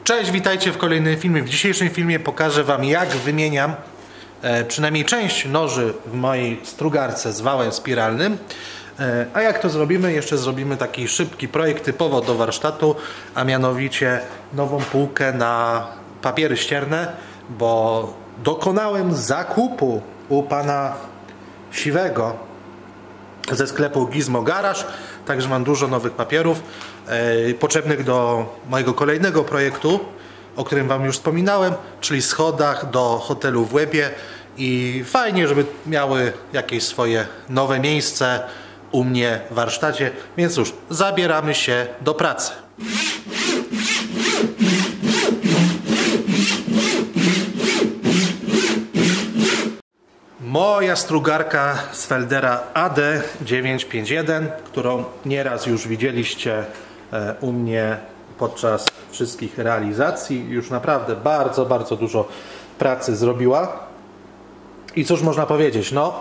Cześć, witajcie w kolejnym filmie. W dzisiejszym filmie pokażę Wam, jak wymieniam przynajmniej część noży w mojej strugarce z wałem spiralnym. A jak to zrobimy? Jeszcze zrobimy taki szybki projekt typowo do warsztatu, a mianowicie nową półkę na papiery ścierne, bo dokonałem zakupu u pana Siwego ze sklepu Gizmo Garage, także mam dużo nowych papierów potrzebnych do mojego kolejnego projektu, o którym Wam już wspominałem, czyli schodach do hotelu w Łebie, i fajnie, żeby miały jakieś swoje nowe miejsce u mnie w warsztacie, więc cóż, zabieramy się do pracy. Moja strugarka z Feldera AD951, którą nieraz już widzieliście u mnie podczas wszystkich realizacji, już naprawdę bardzo dużo pracy zrobiła. I cóż można powiedzieć, no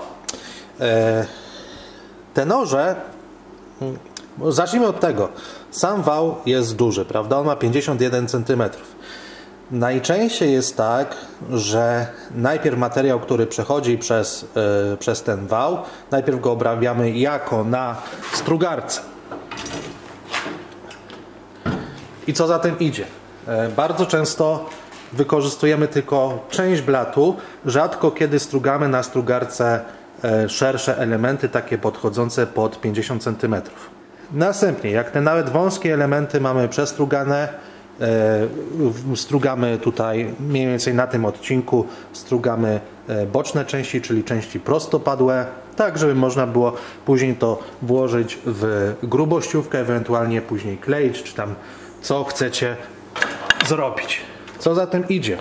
te noże, zacznijmy od tego, sam wał jest duży, prawda? On ma 51 cm. Najczęściej jest tak, że najpierw materiał, który przechodzi przez ten wał, najpierw go obrabiamy jako na strugarce. I co za tym idzie? Bardzo często wykorzystujemy tylko część blatu, rzadko kiedy strugamy na strugarce szersze elementy, takie podchodzące pod 50 cm. Następnie, jak te nawet wąskie elementy mamy przestrugane, strugamy tutaj mniej więcej na tym odcinku, strugamy boczne części, czyli części prostopadłe, tak żeby można było później to włożyć w grubościówkę, ewentualnie później kleić, czy tam co chcecie zrobić. Co za tym idzie?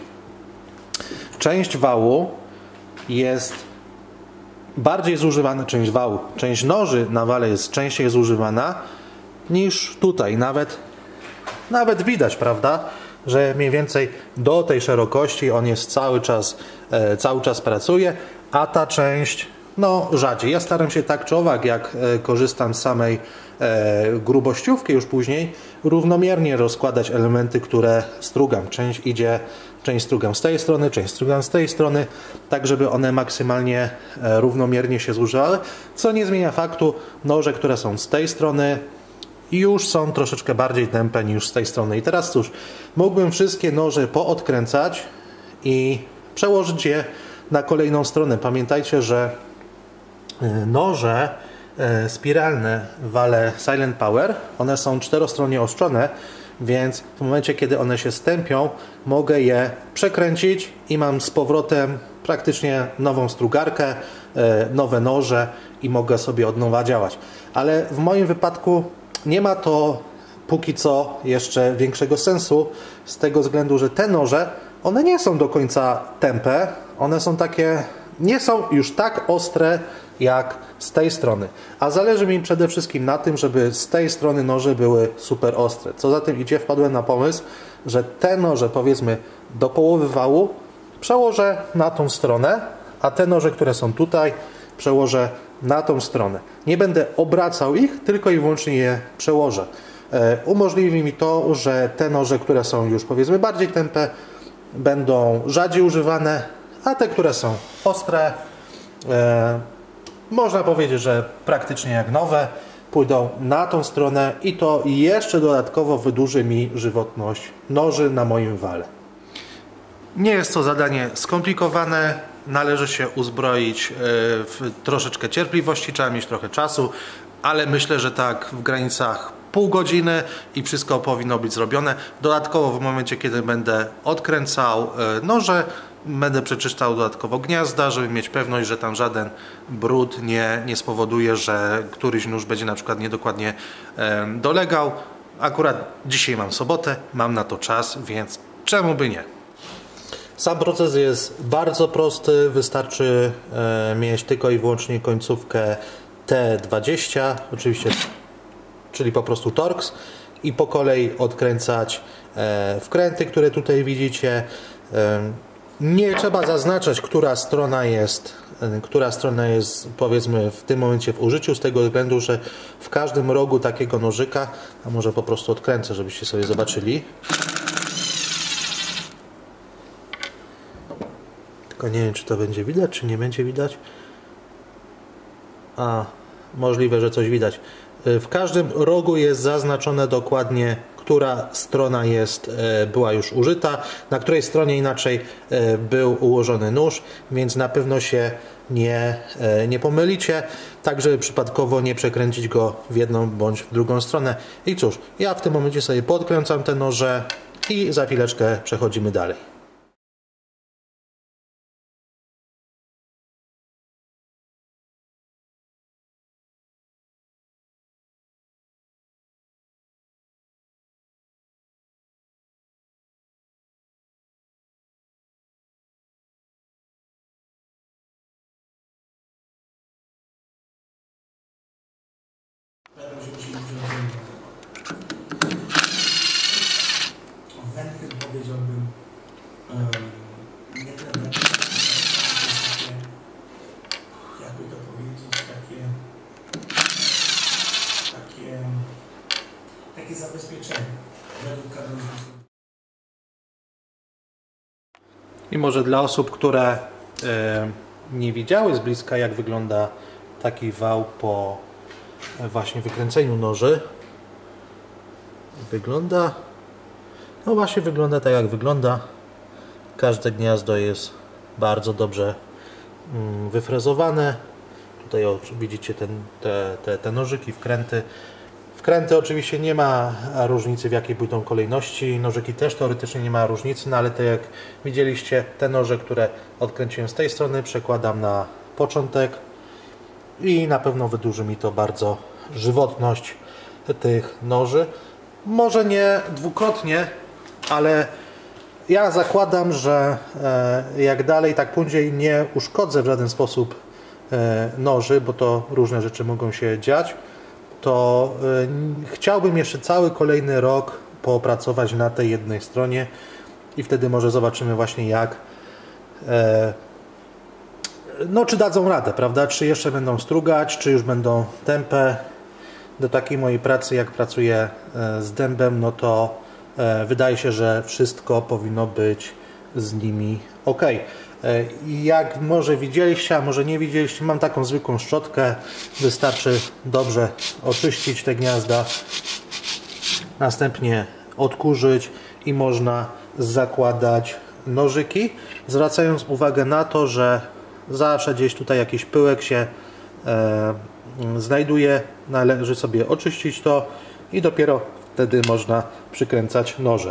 Część wału jest bardziej zużywana, część noży na wale jest częściej zużywana niż tutaj. Nawet widać, prawda, że mniej więcej do tej szerokości on jest cały czas pracuje, a ta część no rzadziej. Ja staram się tak czy owak, jak korzystam z samej grubościówki już później, równomiernie rozkładać elementy, które strugam. Część strugam z tej strony, część strugam z tej strony, tak żeby one maksymalnie równomiernie się zużywały, co nie zmienia faktu, noże, które są z tej strony, już są troszeczkę bardziej tępe niż z tej strony. I teraz cóż, mógłbym wszystkie noże poodkręcać i przełożyć je na kolejną stronę. Pamiętajcie, że noże spiralne w wale Silent Power, one są czterostronnie ostrzone, więc w momencie, kiedy one się stępią, mogę je przekręcić i mam z powrotem praktycznie nową strugarkę, nowe noże i mogę sobie od nowa działać. Ale w moim wypadku nie ma to póki co jeszcze większego sensu, z tego względu, że te noże, one nie są do końca tępe, one są takie, nie są już tak ostre jak z tej strony, a zależy mi przede wszystkim na tym, żeby z tej strony noże były super ostre. Co za tym idzie, wpadłem na pomysł, że te noże, powiedzmy do połowy wału, przełożę na tą stronę, a te noże, które są tutaj, przełożę na tą stronę. Nie będę obracał ich, tylko i wyłącznie je przełożę. Umożliwi mi to, że te noże, które są już powiedzmy bardziej tępe, będą rzadziej używane, a te, które są ostre, można powiedzieć, że praktycznie jak nowe, pójdą na tą stronę i to jeszcze dodatkowo wydłuży mi żywotność noży na moim wale. Nie jest to zadanie skomplikowane, należy się uzbroić w troszeczkę cierpliwości, trzeba mieć trochę czasu, ale myślę, że tak w granicach pół godziny i wszystko powinno być zrobione. Dodatkowo w momencie, kiedy będę odkręcał noże, będę przeczyszczał dodatkowo gniazda, żeby mieć pewność, że tam żaden brud nie spowoduje, że któryś nóż będzie na przykład niedokładnie dolegał. Akurat dzisiaj mam sobotę, mam na to czas, więc czemu by nie? Sam proces jest bardzo prosty, wystarczy mieć tylko i wyłącznie końcówkę T20, oczywiście, czyli po prostu Torx, i po kolei odkręcać wkręty, które tutaj widzicie. Nie trzeba zaznaczać, która strona jest powiedzmy w tym momencie w użyciu, z tego względu, że w każdym rogu takiego nożyka, a może po prostu odkręcę, żebyście sobie zobaczyli. Tylko nie wiem, czy to będzie widać, czy nie będzie widać. A, możliwe, że coś widać. W każdym rogu jest zaznaczone dokładnie, która strona była już użyta, na której stronie inaczej był ułożony nóż, więc na pewno się nie pomylicie, tak żeby przypadkowo nie przekręcić go w jedną bądź w drugą stronę. I cóż, ja w tym momencie sobie podkręcam te noże i za chwileczkę przechodzimy dalej. Wędkę powiedziałbym nie tyle wędkę, jakby to powiedzieć, takie zabezpieczenie według kanonów. I może dla osób, które nie widziały z bliska, jak wygląda taki wał po właśnie wykręceniu noży, no właśnie wygląda tak, jak wygląda. Każde gniazdo jest bardzo dobrze wyfrezowane. Tutaj widzicie te nożyki, wkręty. Wkręty oczywiście nie ma różnicy, w jakiej pójdą kolejności. Nożyki też teoretycznie nie ma różnicy, no ale tak jak widzieliście, te noże, które odkręciłem z tej strony, przekładam na początek i na pewno wydłuży mi to bardzo żywotność tych noży. Może nie dwukrotnie, ale ja zakładam, że jak dalej tak później nie uszkodzę w żaden sposób noży, bo to różne rzeczy mogą się dziać, to chciałbym jeszcze cały kolejny rok popracować na tej jednej stronie i wtedy może zobaczymy właśnie jak no czy dadzą radę, prawda? Czy jeszcze będą strugać, czy już będą tępe. Do takiej mojej pracy, jak pracuję z dębem, no to wydaje się, że wszystko powinno być z nimi ok. Jak może widzieliście, a może nie widzieliście, mam taką zwykłą szczotkę. Wystarczy dobrze oczyścić te gniazda, następnie odkurzyć i można zakładać nożyki, zwracając uwagę na to, że zawsze gdzieś tutaj jakiś pyłek się znajduje, należy sobie oczyścić to i dopiero wtedy można przykręcać noże.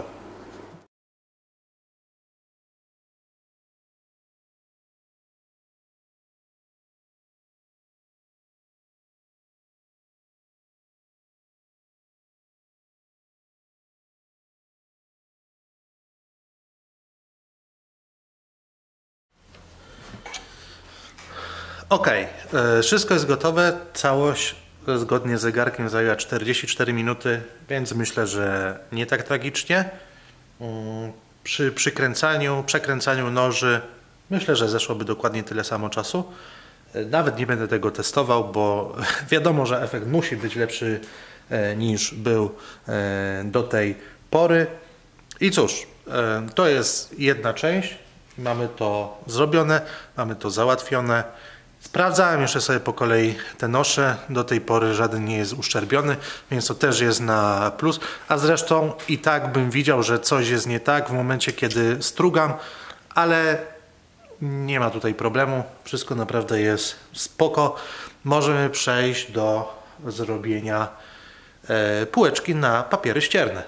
Ok, wszystko jest gotowe, całość zgodnie z zegarkiem zajęła 44 minuty, więc myślę, że nie tak tragicznie. Przy przekręcaniu noży myślę, że zeszłoby dokładnie tyle samo czasu. Nawet nie będę tego testował, bo wiadomo, że efekt musi być lepszy niż był do tej pory. I cóż, to jest jedna część, mamy to zrobione, mamy to załatwione. Sprawdzałem jeszcze sobie po kolei te nosze, do tej pory żaden nie jest uszczerbiony, więc to też jest na plus, a zresztą i tak bym widział, że coś jest nie tak w momencie, kiedy strugam, ale nie ma tutaj problemu, wszystko naprawdę jest spoko. Możemy przejść do zrobienia półeczki na papiery ścierne.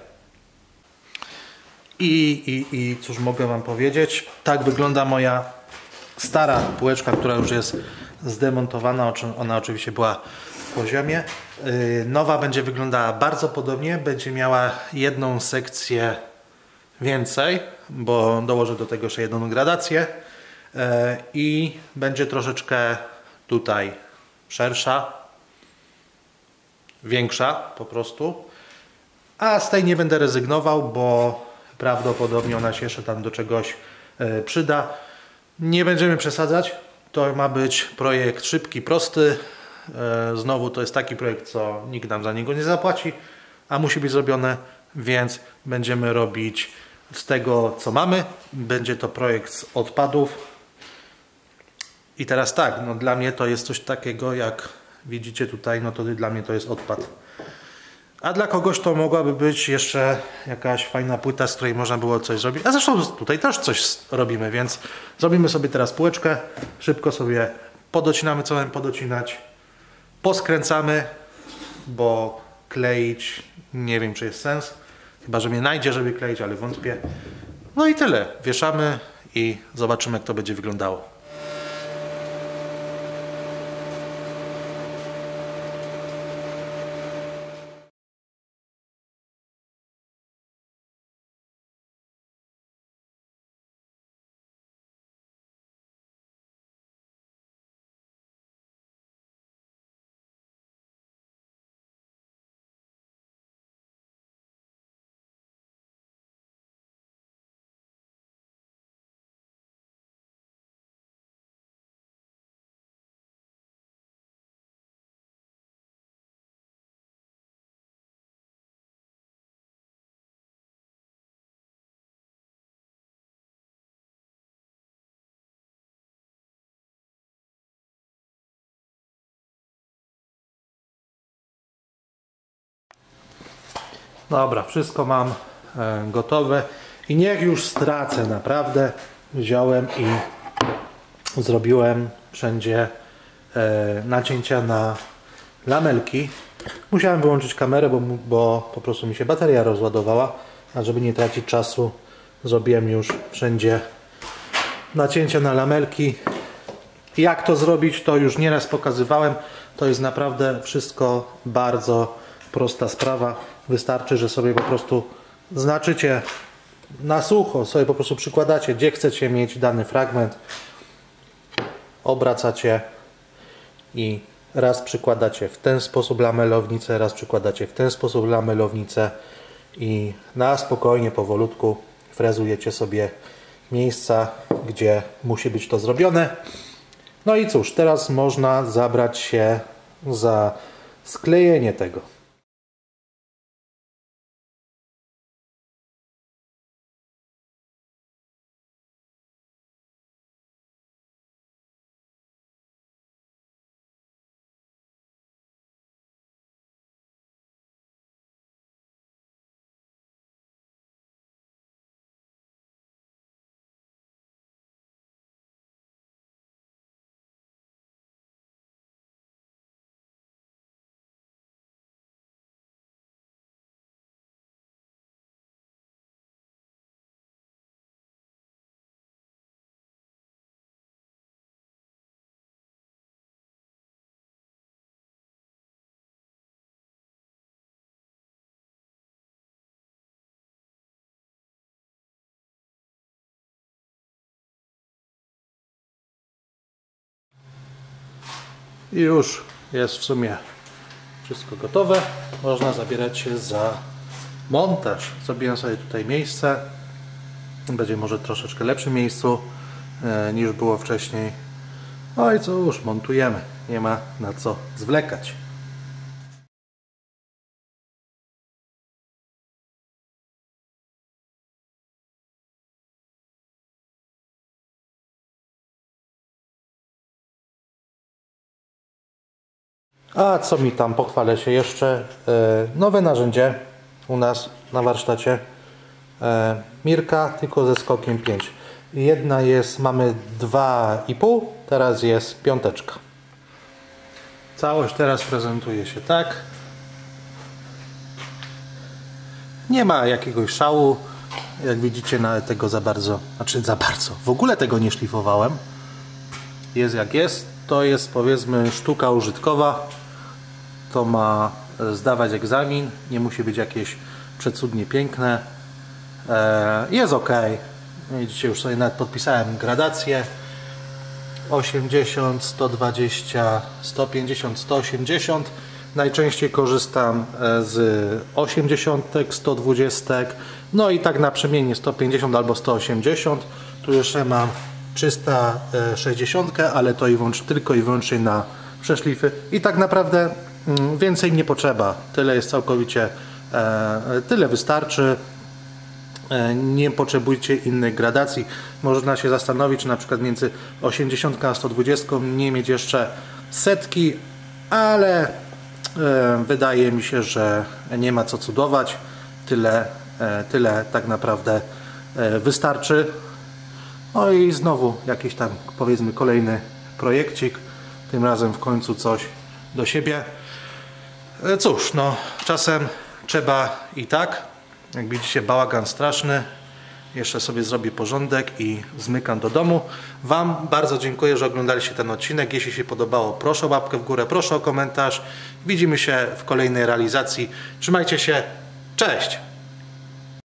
I cóż mogę Wam powiedzieć, tak wygląda moja stara półeczka, która już jest zdemontowana, ona oczywiście była w poziomie. Nowa będzie wyglądała bardzo podobnie, będzie miała jedną sekcję więcej, bo dołożę do tego jeszcze jedną gradację i będzie troszeczkę tutaj szersza, większa po prostu, a z tej nie będę rezygnował, bo prawdopodobnie ona się jeszcze tam do czegoś przyda. Nie będziemy przesadzać, to ma być projekt szybki, prosty. Znowu to jest taki projekt, co nikt nam za niego nie zapłaci, a musi być zrobione, więc będziemy robić z tego, co mamy. Będzie to projekt z odpadów, I teraz tak, no dla mnie to jest coś takiego, jak widzicie tutaj, no to dla mnie to jest odpad. A dla kogoś to mogłaby być jeszcze jakaś fajna płyta, z której można było coś zrobić. A zresztą tutaj też coś robimy, więc zrobimy sobie teraz półeczkę. Szybko sobie podocinamy, co mamy podocinać. Poskręcamy, bo kleić nie wiem, czy jest sens. Chyba, że mnie najdzie, żeby kleić, ale wątpię. No i tyle. Wieszamy i zobaczymy, jak to będzie wyglądało. Dobra, wszystko mam gotowe i niech już stracę, naprawdę wziąłem i zrobiłem wszędzie nacięcia na lamelki. Musiałem wyłączyć kamerę, bo po prostu mi się bateria rozładowała, a żeby nie tracić czasu, zrobiłem już wszędzie nacięcia na lamelki. Jak to zrobić, to już nieraz pokazywałem. To jest naprawdę wszystko bardzo prosta sprawa. Wystarczy, że sobie po prostu znaczycie na sucho, sobie po prostu przykładacie, gdzie chcecie mieć dany fragment, obracacie i raz przykładacie w ten sposób lamelownicę, raz przykładacie w ten sposób lamelownicę i na spokojnie, powolutku frezujecie sobie miejsca, gdzie musi być to zrobione. No i cóż, teraz można zabrać się za sklejenie tego. I już jest w sumie wszystko gotowe. Można zabierać się za montaż. Zrobiłem sobie tutaj miejsce. Będzie może troszeczkę lepszym miejscu niż było wcześniej. No i co już, montujemy. Nie ma na co zwlekać. A co mi tam, pochwalę się jeszcze, nowe narzędzie u nas na warsztacie, Mirka, tylko ze skokiem 5. Jedna jest, mamy 2,5, teraz jest piąteczka. Całość teraz prezentuje się tak. Nie ma jakiegoś szału, jak widzicie, nawet tego za bardzo, w ogóle tego nie szlifowałem. Jest jak jest, to jest powiedzmy sztuka użytkowa. To ma zdawać egzamin, nie musi być jakieś przecudnie piękne. Jest ok. Widzicie, już sobie nawet podpisałem gradację. 80, 120, 150, 180. Najczęściej korzystam z 80, 120. No i tak naprzemiennie 150 albo 180. Tu jeszcze mam 360, ale to tylko i wyłącznie na przeszlify. I tak naprawdę więcej nie potrzeba. Tyle jest całkowicie, tyle wystarczy. Nie potrzebujcie innych gradacji. Można się zastanowić, czy na przykład między 80 a 120 nie mieć jeszcze setki, ale wydaje mi się, że nie ma co cudować. Tyle tak naprawdę wystarczy. No i znowu jakiś tam, powiedzmy, kolejny projekcik. Tym razem w końcu coś do siebie. Cóż, no czasem trzeba i tak. Jak widzicie, bałagan straszny. Jeszcze sobie zrobię porządek i zmykam do domu. Wam bardzo dziękuję, że oglądaliście ten odcinek. Jeśli się podobało, proszę o łapkę w górę, proszę o komentarz. Widzimy się w kolejnej realizacji. Trzymajcie się. Cześć!